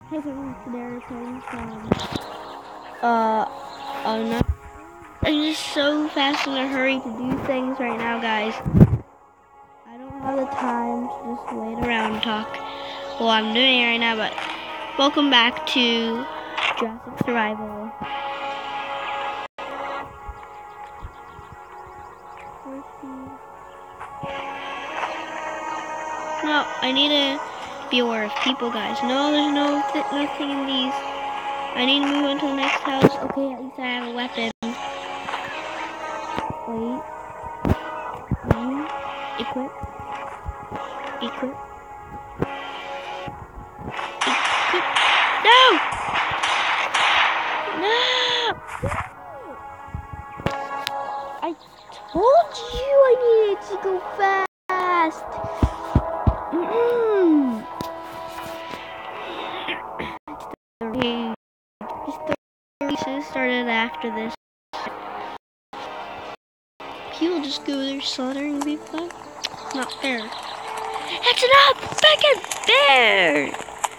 Hey everyone, today we're playing some, oh no. I'm just so fast in a hurry to do things right now, guys. I don't have the time to just wait around and talk while I'm doing it right now, but welcome back to Jurassic Survival. No, I need to be aware of people, guys. No, there's nothing in these. I need to move on to the next house. Okay, at least I have a weapon. Wait. Equip. Equip. No! No! I told you I needed to go fast. The races started after this. People just go there slaughtering people. Not fair. It's not fucking fair!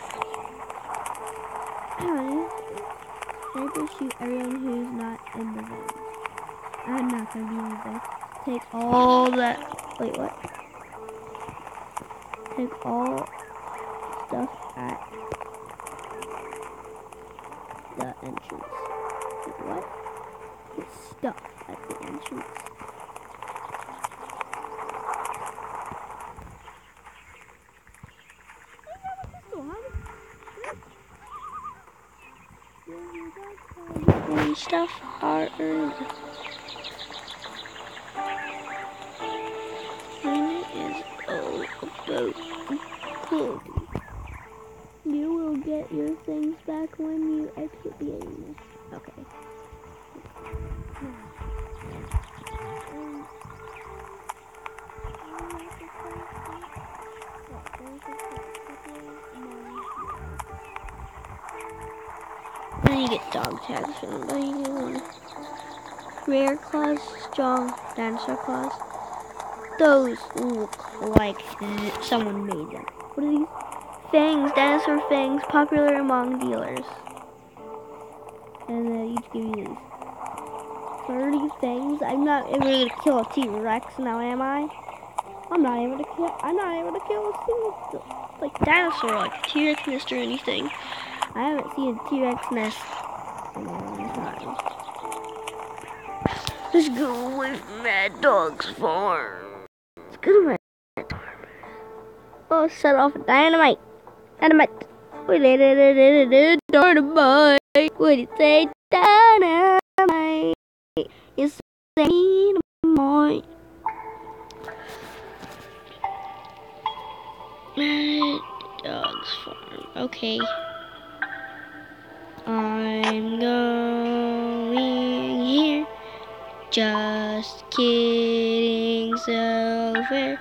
Sniper shoot everyone who's not in the zone. I'm not gonna be in the zone. Take all that. Wait, what? Take all stuff at the entrance. Wait, what? Get stuff at the entrance. Stuff are earned. When it is all about clothing. You will get your things back when you exit the arena. Okay. Then you get dog tags from them. Rare claws, strong dinosaur claws. Those look like someone made them. What are these? Fangs, dinosaur fangs, popular among dealers. And they each give you these 30 fangs. I'm not able to kill a T-Rex now, am I? I'm not able to kill a single dinosaur, like T-Rex nest or anything. I haven't seen a T-Rex nest in a long time. Let's go with Mad Dog's farm. Let's go to Mad Dog's farm. Oh, set off dynamite. Dynamite. What did it dynamite? What did it say? Dynamite. It's dynamite. Mad Dog's farm. Okay. I'm going here. Just kidding, so fair.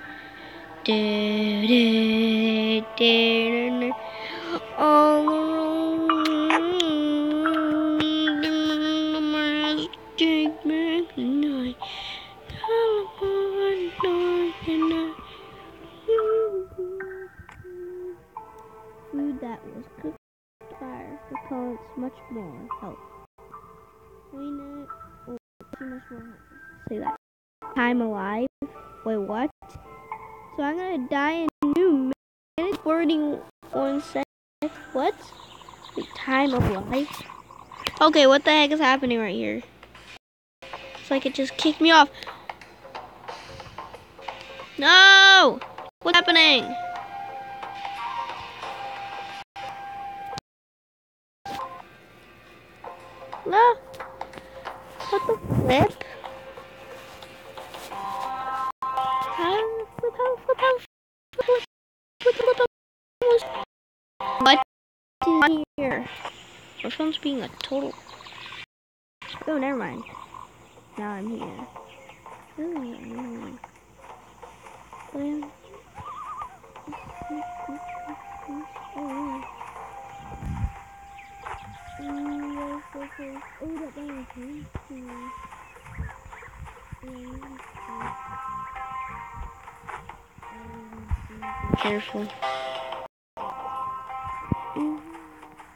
All around Jake McKnight. Food that was cooked by fire repellents much more health. Clean it or too much more health. Say that. Time alive. Wait, what? So I'm gonna die in 2 minutes, 41 seconds. What? Wait, time of life? Okay, what the heck is happening right here? It's like it just kicked me off. No! What's happening? No! What the flip? What in here? My phone's being a total. Oh, never mind. Now I'm here. Careful.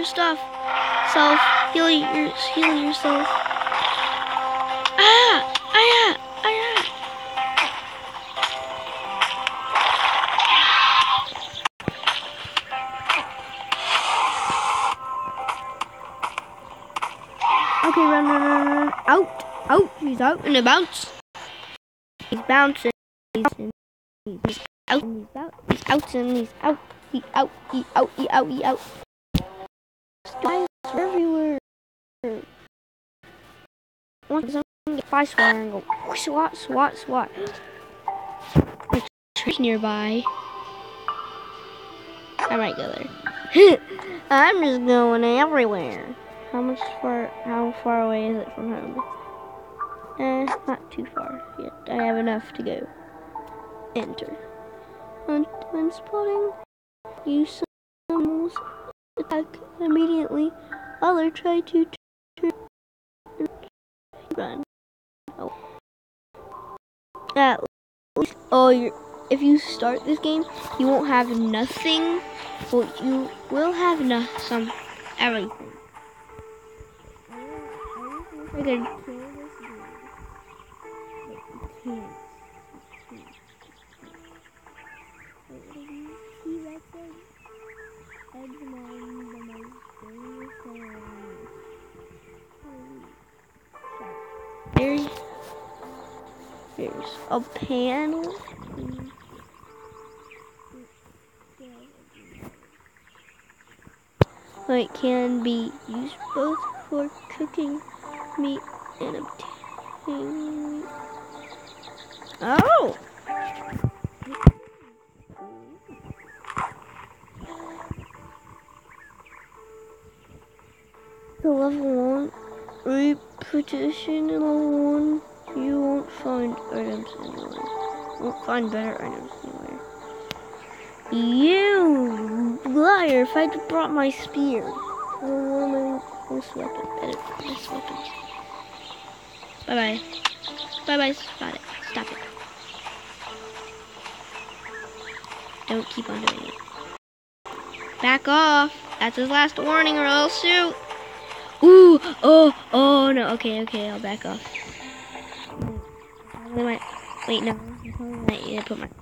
your stuff. Heal yourself. Ah! Ah! Ah! Okay, run. Out. He's out in a bounce. He's bouncing. He's out. He's out. He's out. He out. Guys are everywhere. Once I'm gonna get by SWAT and go SWAT. There's a tree nearby. I might go there. I'm just going everywhere. How far away is it from home? Not too far yet. I have enough to go. Enter. I'm spotting you animals. Attack immediately. Other try to run. Oh. At least, if you start this game, you won't have nothing. Well, you will have everything. I could kill this dude, but you can't. There's a panel. It can be used both for cooking meat and obtaining. Oh! The level 1 repetition in level 1. You won't find items anywhere. Won't find better items anywhere. You liar! If I'd brought my spear. One of my most best weapons. Bye bye. Stop it. Don't keep on doing it. Back off. That's his last warning, or I'll shoot. Ooh! Oh no. Okay. I'll back off. Wait, no. I need to put my.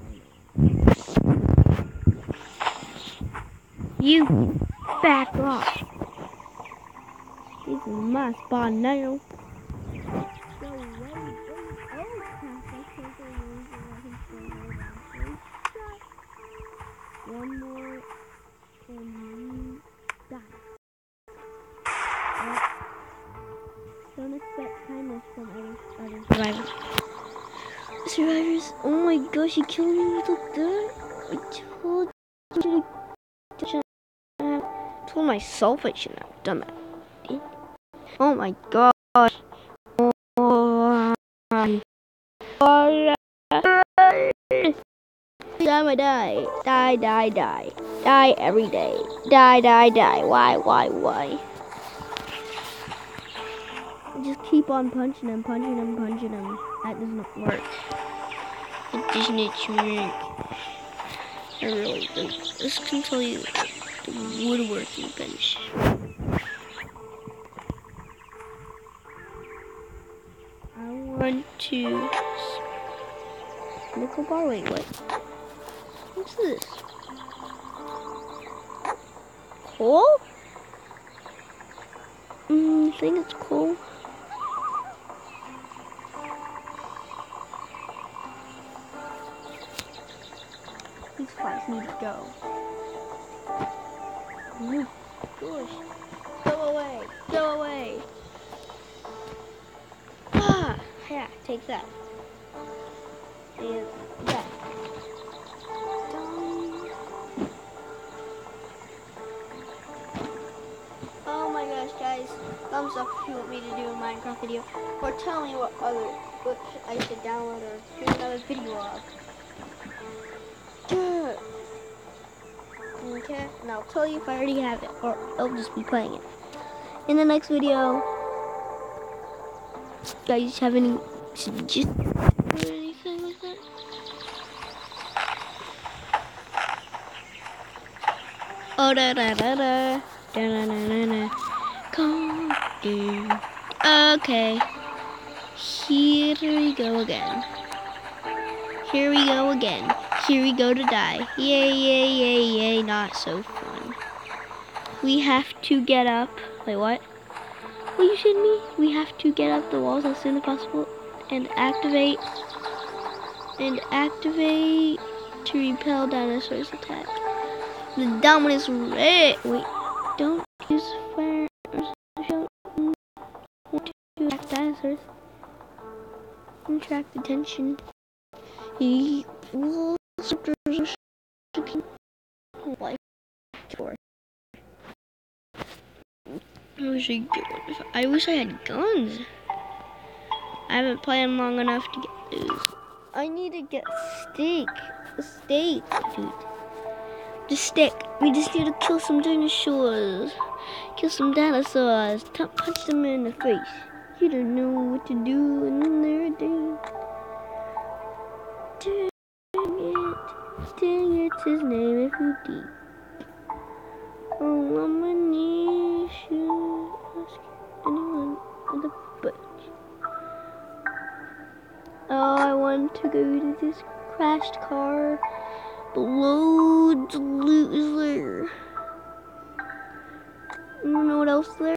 You back off. This is my spot now. One more and you die. Don't expect kindness from other survivors. Oh my gosh, you killed me with a gun? I told myself I shouldn't have done that. Oh my gosh. Oh my god. Every time I die. Die every day. Die. Why? Just keep on punching him. That doesn't work. It doesn't work. I really don't. This can tell you the woodworking bench. I want to nickel bar. Wait, what? What's this? Coal? I think it's coal. These flies need to go. Oh gosh. Go away. Ah, yeah, take that. And that. Oh my gosh, guys. Thumbs up if you want me to do a Minecraft video. Or tell me what I should download or do another video of. Okay, and I'll tell you if I already have it, or I'll just be playing it. In the next video, guys have any suggestions or anything like that? Oh, da. Da-na-na-na-na. Okay. Here we go again. Here we go again. Here we go to die. Yay, yay, yay, yay. Not so fun. We have to get up. Wait, what? Are you shitting me? We have to get up the walls as soon as possible and activate to repel dinosaurs' attack. The Dominus Rex. Wait, don't use fire. Don't want to attack dinosaurs. Attract attention. I wish I had guns. I haven't played long enough to get those. I need to get a steak, dude. The stick. We just need to kill some dinosaurs. Punch them in the face. You don't know what to do, and then they're dead. Dang it's his name if you deep. Oh, I'm gonna need you. Ask anyone in the bush. Oh, I want to go to this crashed car. Loads of loot is there. You know what else is there?